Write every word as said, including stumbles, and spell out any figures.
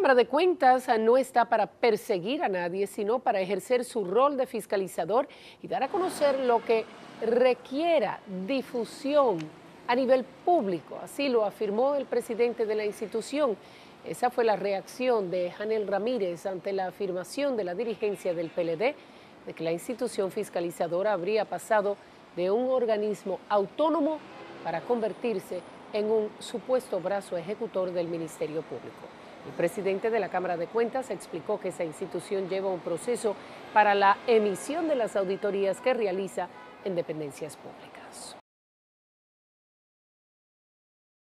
Cámara de Cuentas no está para perseguir a nadie, sino para ejercer su rol de fiscalizador y dar a conocer lo que requiera difusión a nivel público. Así lo afirmó el presidente de la institución. Esa fue la reacción de Janel Ramírez ante la afirmación de la dirigencia del P L D de que la institución fiscalizadora habría pasado de un organismo autónomo para convertirse en un supuesto brazo ejecutor del Ministerio Público. El presidente de la Cámara de Cuentas explicó que esa institución lleva un proceso para la emisión de las auditorías que realiza en dependencias públicas.